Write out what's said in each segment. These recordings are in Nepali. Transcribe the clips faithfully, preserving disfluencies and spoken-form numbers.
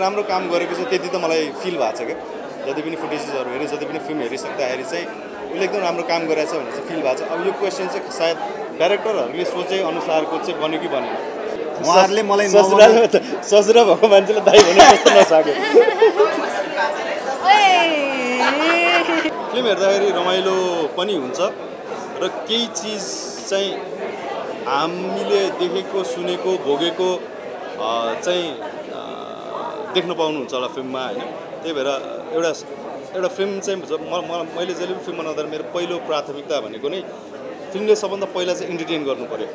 राम्रो काम गरेको छ त्यति त मलाई फिल भएको छ क्या। जति पनि फुटेजेसहरू हेऱ्यो, जति पनि फिल्म हेरिसक्दाखेरि चाहिँ उसले एकदम राम्रो काम गरेछ भनेर चाहिँ फिल भएको छ। अब यो क्वेसन चाहिँ सायद डाइरेक्टरहरूले सोचे अनुसारको चाहिँ बन्यो कि बनेन। उहाँहरूले मलाई ससुरालमा त ससुरा भएको मान्छेलाई दाइ भने जस्तो नसक्यो। फिल्म हेर्दाखेरि रमाइलो पनि हुन्छ र केही चिज चाहिँ हामीले देखेको सुनेको भोगेको चाहिँ देख्न पाउनुहुन्छ होला फिल्ममा होइन। त्यही भएर एउटा एउटा फिल्म चाहिँ मैले जहिले पनि फिल्म बनाउँदा मेरो पहिलो प्राथमिकता भनेको नै फिल्मले सबभन्दा पहिला चाहिँ इन्टरटेन गर्नु पर्यो।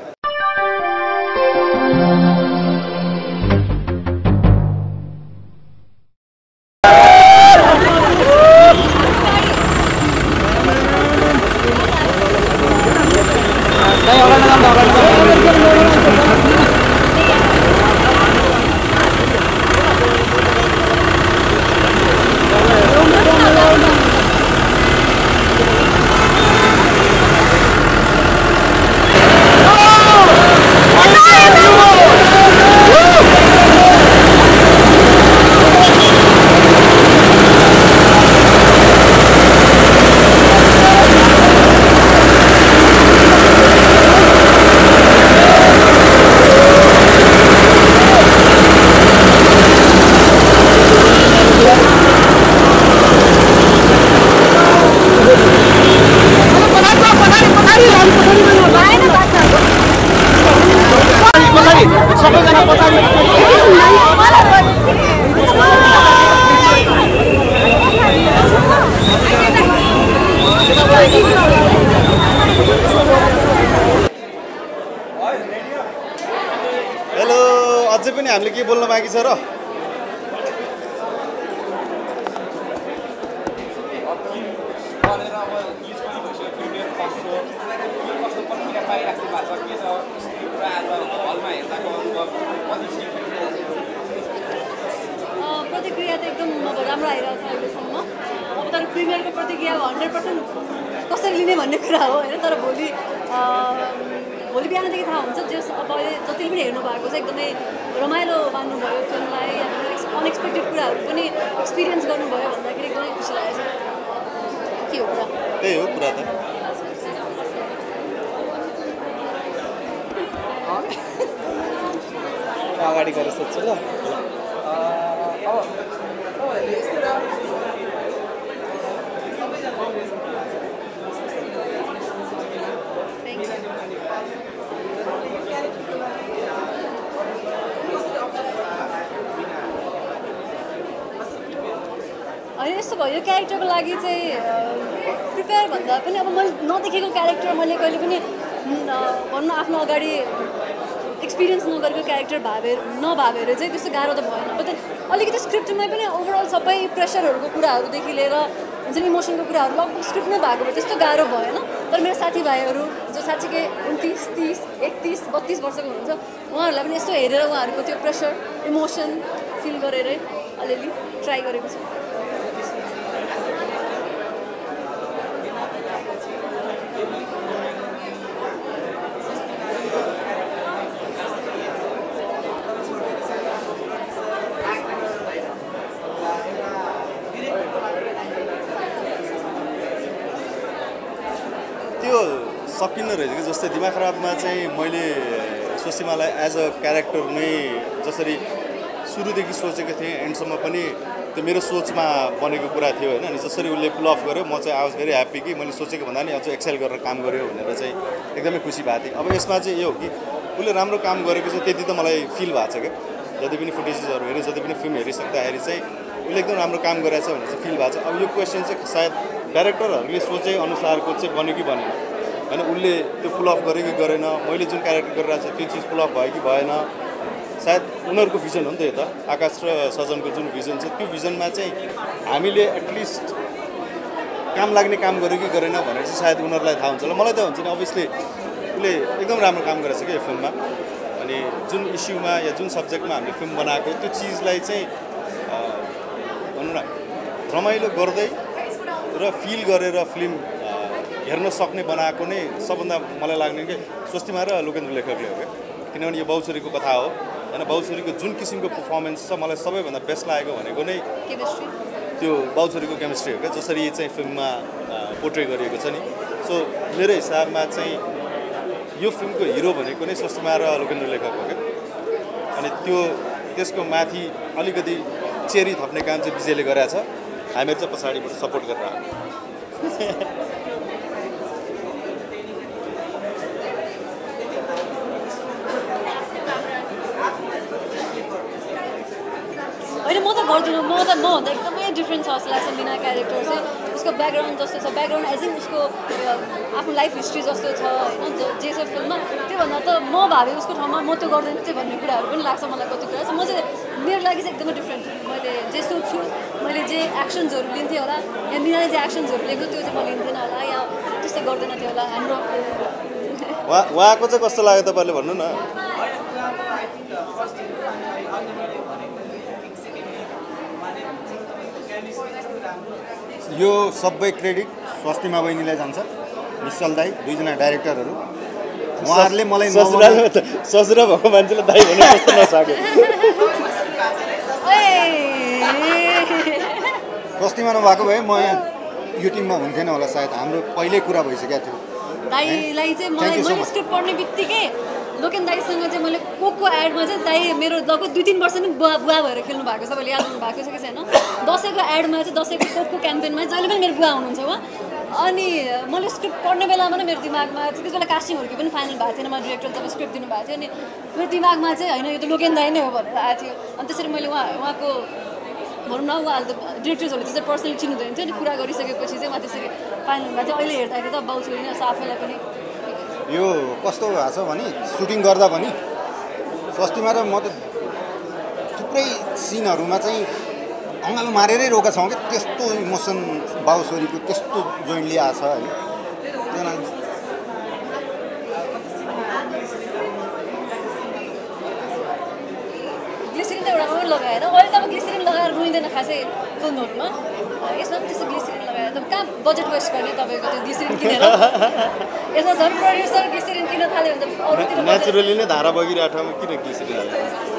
हेलो, अझै पनि हामीले के बोल्न बाँकी छ र? प्रतिक्रिया त एकदम अब राम्रो आइरहेको छ अहिलेसम्म। अब तर प्रिमियरको प्रतिक्रिया हन्ड्रेड पर्सेन्ट कसरी लिने भन्ने कुरा हो होइन। तर भोलि भोलि बिहानदेखि थाहा हुन्छ। जस अब जतिले पनि हेर्नु भएको छ एकदमै रमाइलो मान्नुभयो फिल्मलाई। अनएक्सपेक्टेड कुराहरू पनि एक्सपिरियन्स गर्नुभयो भन्दाखेरि एकदमै खुसी लागेको छ। के हो कुरा? त्यही हो कुरा त। अगाडि गएर सोध्छु ल। होइन यस्तो भयो, यो क्यारेक्टरको लागि चाहिँ प्रिपेयर भन्दा पनि अब मैले नदेखेको क्यारेक्टर मैले कहिले पनि भन्नु आफ्नो अगाडि एक्सपिरियन्स नगरेको क्यारेक्टर भावेर नभावेर चाहिँ त्यस्तो गाह्रो त भएन। बट अलिकति स्क्रिप्टमै पनि ओभरअल सबै प्रेसरहरूको कुराहरूदेखि लिएर हुन्छ नि इमोसनको कुराहरू लगभग स्क्रिप्टमै भएको भए त्यस्तो गाह्रो भएन। तर मेरो साथीभाइहरू जो साँच्चीकै उन्तिस तिस एकतिस बत्तिस वर्षको हुनुहुन्छ उहाँहरूलाई पनि यस्तो हेरेर उहाँहरूको त्यो प्रेसर इमोसन फिल गरेरै अलिअलि ट्राई गरेको छु। त्यो सकिन्न रहेछ कि जस्तै दिमाग खराबमा चाहिँ मैले सुसीमालाई एज अ क्यारेक्टर नै जसरी सुरुदेखि सोचेको थिएँ एन्डसम्म पनि त्यो मेरो सोचमा बनेको कुरा थियो होइन। अनि जसरी उसले पुल अफ गर्यो म चाहिँ आई वाज भेरी ह्याप्पी कि मैले सोचेको भन्दा नि अझ एक्सेल गरेर काम गर्यो भनेर चाहिँ एकदमै खुसी भएको थिएँ। अब यसमा चाहिँ यो हो कि उसले राम्रो काम गरेको छ त्यति त मलाई फिल भएको छ क्या। जति पनि फुटेजेसहरू हेऱ्यो, जति पनि फिल्म हेरिसक्दाखेरि चाहिँ उसले एकदम राम्रो काम गरेछ भनेर चाहिँ फिल भएको छ। अब यो क्वेसन चाहिँ सायद डाइरेक्टरहरूले सोचे अनुसारको चाहिँ बन्यो कि बनेन होइन। उसले त्यो पुल अफ गर्यो कि गरेन, मैले जुन क्यारेक्टर गरिरहेको छ त्यो चिज पुल अफ भयो कि भएन, सायद उनीहरूको भिजन हो नि त। यो त आकाश र सजनको जुन भिजन छ त्यो भिजनमा चाहिँ हामीले एटलिस्ट काम लाग्ने काम गर्यो कि गरेन भनेर चाहिँ सायद उनीहरूलाई थाहा हुन्छ होला। मलाई त हुन्छ नि अभियसली उसले एकदम राम्रो काम गरेछ क्या यो फिल्ममा। अनि जुन इस्युमा या जुन सब्जेक्टमा हामीले फिल्म बनाएको त्यो चिजलाई चाहिँ भनौँ न रमाइलो गर्दै र फिल गरेर फिल्म हेर्न सक्ने बनाएको नै सबभन्दा मलाई लाग्ने कि स्वस्तिमा र लोकेन्द्र लेखकले हो क्या। किनभने यो बाउचुरीको कथा हो होइन बाउछोरीको जुन किसिमको पर्फर्मेन्स छ मलाई सबैभन्दा बेस्ट लागेको भनेको नै केमिस्ट्री त्यो बाउछोरीको केमिस्ट्री हो क्या जसरी चाहिँ फिल्ममा पोर्ट्रे गरिएको छ नि सो मेरो हिसाबमा चाहिँ यो फिल्मको हिरो भनेको नै स्वस्तिमा र लोकेन्द्र लेखक हो क्या अनि त्यो त्यसको माथि अलिकति चेरी थप्ने काम चाहिँ विजयले गरेछ हामीहरू चाहिँ पछाडिबाट सपोर्ट गरेर होइन म त गर्दिनँ म त मभन्दा एकदमै डिफ्रेन्ट छ जस्तो लाग्छ मिना क्यारेक्टर चाहिँ उसको ब्याकग्राउन्ड जस्तो छ ब्याकग्राउन्ड एज इन उसको आफ्नो लाइफ हिस्ट्री जस्तो छ होइन जे छ फिल्ममा त्योभन्दा त म भावे उसको ठाउँमा म त्यो गर्दैन थिएँ भन्ने कुराहरू पनि लाग्छ मलाई कति कुरा म चाहिँ मेरो लागि चाहिँ एकदमै डिफ्रेन्ट मैले जे सोच्छु मैले जे एक्सन्सहरू लिन्थेँ होला या मिनाले जे एक्सन्सहरू लिएको त्यो चाहिँ म लिन्थेन होला या त्यस्तै गर्दैन थियो होला हाम्रो उहाँको चाहिँ कस्तो लाग्यो तपाईँले भन्नु न यो सबै क्रेडिट स्वस्तिमा बहिनीलाई जान्छ निश्चल दाई दुईजना डाइरेक्टरहरू उहाँहरूले मलाई ससुरा भएको मान्छेले दाई भन्नु जस्तो नसक्यो स्वस्तिमा नभएको भए म यहाँ यो टिममा हुन्थेन होला सायद हाम्रो पहिल्यै कुरा भइसकेको थियो दाईलाई चाहिँ मलाई मैले स्क्रिप्ट पढ्ने बित्तिकै लोकेन दाईसँग चाहिँ मैले कोकको एडमा चाहिँ दाई मेरो लगभग दुई तिन वर्ष नै बुवा बुवा भएर खेल्नु भएको छ मैले याद गर्नु भएको छ कि छैन दसैँको एडमा चाहिँ दसैँको कोकको क्याम्पेनमा जहिले पनि मेरो बुवा हुनुहुन्छ उहाँ अनि मैले स्क्रिप्ट पढ्ने बेलामा नै मेरो दिमागमा त्यति बेला कास्टिङहरूको पनि फाइनल भएको थिएन मलाई डिरेक्टर जब स्क्रिप्ट दिनुभएको थियो अनि मेरो दिमागमा चाहिँ होइन यो त लोकेन दाई नै हो भनेर आएको थियो अनि त्यसरी मैले उहाँ उहाँको भनौँ न उहाँहरूले त डिरेक्टर्सहरूले त्यसरी पर्सनली चिन्नुहुँदैन थियो अनि कुरा गरिसकेपछि चाहिँ उहाँ त्यसरी फाइनल भएको थियो अहिले हेर्दाखेरि त बाउछोरी नै आफैलाई पनि यो कस्तो भएको छ भने सुटिङ गर्दा पनि स्वस्तिमा र म त थुप्रै सिनहरूमा चाहिँ अँगालो मारेरै रोका छौँ कि त्यस्तो इमोसन बाउछोरीको त्यस्तो जोइन्टली आएको छ है ग्लिसरिन त एउटा मात्रै लगाएर अहिले त अब ग्लिसरिन लगाएर रुइँदैन खासै फिल्महरूमा यसमा पनि त्यस्तो ग्लिसरिन लगाएर त कहाँ बजेट वेस्ट गर्ने तपाईँको त्यो ग्लिसरिन किनेर यसमा झन् प्रड्युसर ग्लिसरिन किन्न थाल्यो भने त अरूतिर नेचुरली नै धारा बगिरहेको ठाउँमा किन ग्लिसरिन हाल्छ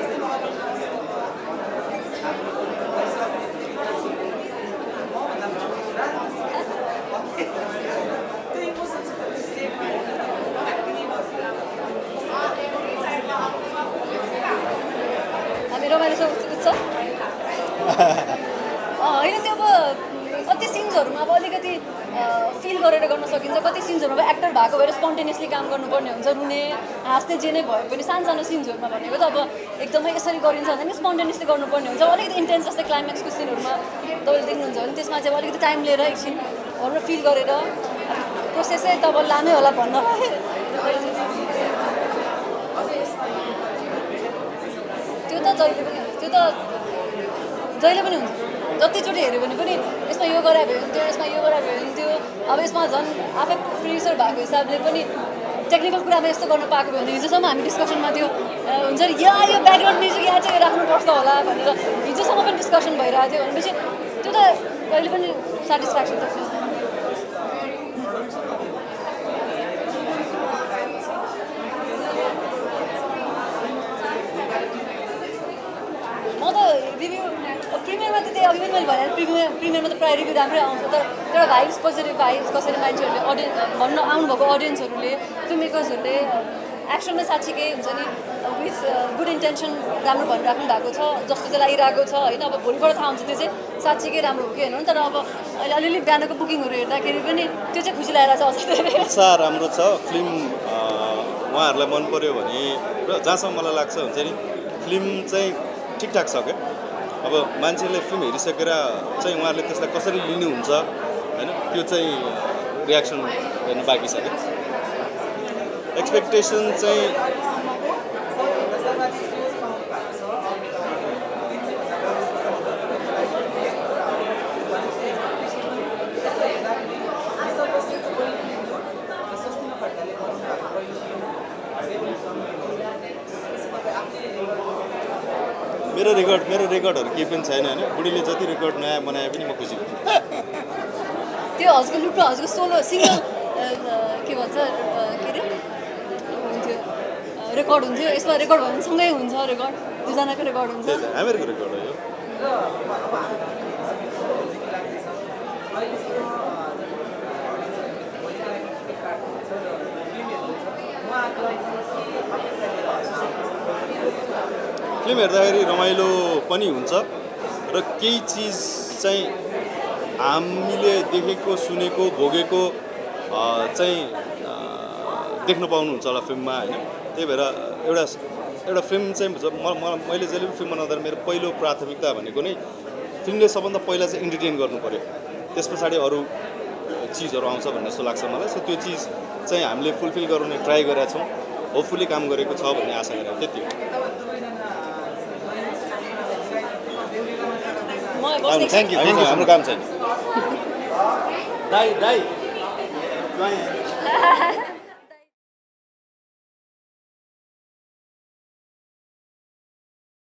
होइन त्यो अब कति सिन्सहरूमा अब अलिकति फिल गरेर गर्न सकिन्छ कति सिन्सहरूमा अब एक्टर भएको भएर स्पोन्टेनियसली काम गर्नुपर्ने हुन्छ रुने हाँस्ने जे नै भए पनि सानो सानो सिन्सहरूमा भनेको त अब एकदमै यसरी गरिन्छ भने नि स्पोन्टेनियसली गर्नुपर्ने हुन्छ अलिकति इन्टेन्स जस्तै क्लाइम्याक्सको सिनहरूमा तपाईँले देख्नुहुन्छ भने त्यसमा चाहिँ अलिकति टाइम लिएर एकछिनहरू फिल गरेर प्रोसेसै तपाईँ लानै होला भन्न त्यो त जहिले पनि त्यो त जहिले पनि हुन्छ जतिचोटि हेऱ्यो भने पनि यसमा यो गरायो भने हुन्थ्यो यसमा यो गरायो भने हुन्थ्यो अब यसमा झन् आफै प्रड्युसर भएको हिसाबले पनि टेक्निकल कुरामा यस्तो गर्नु पाएको भयो भने हिजोसम्म हामी डिस्कसनमा थियो हुन्छ नि या यो ब्याकग्राउन्ड म्युजिक यहाँ चाहिँ राख्नुपर्छ होला भनेर हिजोसम्म पनि डिस्कसन भइरहेको थियो भनेपछि त्यो त कहिले पनि सेटिस्फ्याक्सन त थियो म त रिभ्यू प्रिमियरमा त त्यही अघि पनि मैले भने प्रिमियर प्रिमियरमा त प्रायः रिभ्यू राम्रै आउँछ तर एउटा भाइब्स पोजिटिभ भाइब्स कसैले मान्छेहरूले अडियन्स भन्न आउनुभएको अडियन्सहरूले फिल्म मेकर्सहरूले एक्सनमै साँच्चीकै हुन्छ नि विथ गुड इन्टेन्सन राम्रो भनिराख्नु भएको छ जस्तो चाहिँ लागिरहेको छ होइन अब भोलिबाट थाहा हुन्छ त्यो चाहिँ साँच्चीकै राम्रो हो कि होइन तर अब अहिले अलिअलि बिहानको बुकिङहरू हेर्दाखेरि पनि त्यो चाहिँ खुसी लागेर छ उत्साह राम्रो छ फिल्म उहाँहरूलाई मन पर्यो भने र जहाँसम्म मलाई लाग्छ हुन्छ नि फिल्म चाहिँ ठिकठाक छ क्या अब मान्छेले फिल्म हेरिसकेर चाहिँ उहाँहरूले त्यसलाई कसरी लिनुहुन्छ होइन त्यो चाहिँ रियाक्सन हेर्नु बाँकी छ क्या एक्सपेक्टेसन चाहिँ मेरो रेकर्ड मेरो रेकर्डहरू केही पनि छैन होइन बुढीले जति रेकर्ड नयाँ बनाए पनि म खुसी हुन्छु त्यो हजुरको लुक र हजुरको सोलो सिङ्गल के भन्छ के अरे हुन्थ्यो रेकर्ड हुन्थ्यो यसमा रेकर्ड भयो भने सँगै हुन्छ रेकर्ड दुईजनाको रेकर्ड हुन्छ त्यही त हामीहरूको रेकर्ड हो यो फिल्म हेर्दाखेरि रमाइलो पनि हुन्छ र केही चिज चाहिँ हामीले देखेको सुनेको भोगेको चाहिँ देख्न पाउनुहुन्छ होला फिल्ममा होइन त्यही भएर एउटा एउटा फिल्म चाहिँ मैले जहिले पनि फिल्म बनाउँदा मेरो पहिलो प्राथमिकता भनेको नै फिल्मले सबभन्दा पहिला चाहिँ इन्टरटेन गर्नु पऱ्यो त्यस पछाडि अरू चिजहरू आउँछ भन्ने जस्तो लाग्छ मलाई सो त्यो चिज चाहिँ हामीले फुलफिल गराउने ट्राई गरेका छौँ होपफुली काम गरेको छ भन्ने आशा गरेको त्यति हो थ्याङ्क यू हाम्रो काम छैन दाइ दाइ